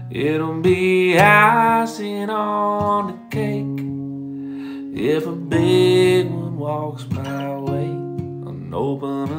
It'll be icing on the cake if a big one walks my way. An open